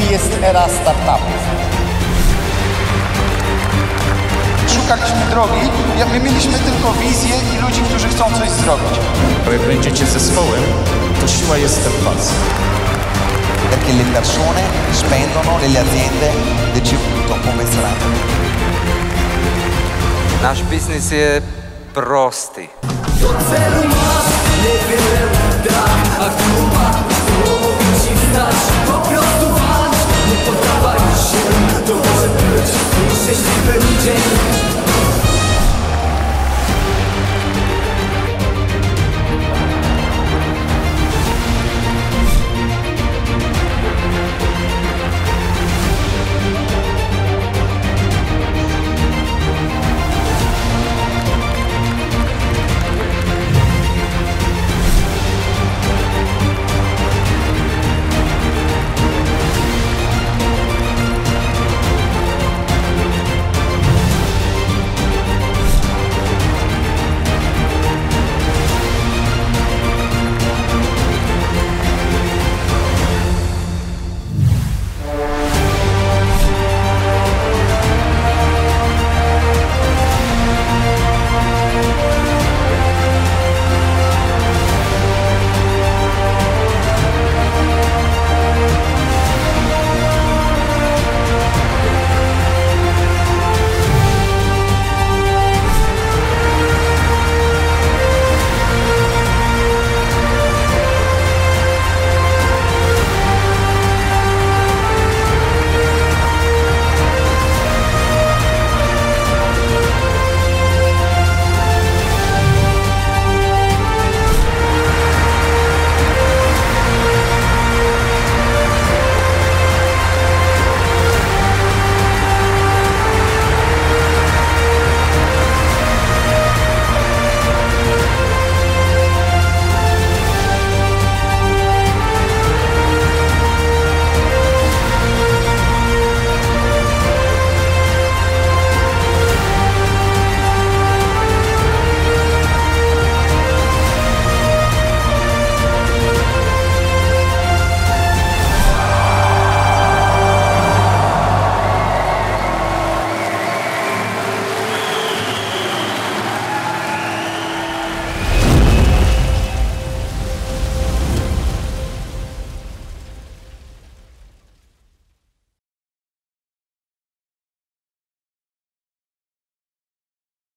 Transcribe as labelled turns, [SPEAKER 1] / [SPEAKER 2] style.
[SPEAKER 1] jest era startupów.
[SPEAKER 2] Szukaliśmy drogi, my mieliśmy tylko wizję i ludzi, którzy chcą coś zrobić.
[SPEAKER 3] Bo jak będziecie zespołem, to siła jest w was.
[SPEAKER 4] Perché le persone spendono, le aziende decidono come sarà.
[SPEAKER 5] Nasz biznes jest prosty.
[SPEAKER 6] Do celu masz, niewiele uda, a gruba głowy ci stać. Po prostu walcz, nie poddawaj się, to może być szczęśliwy dzień.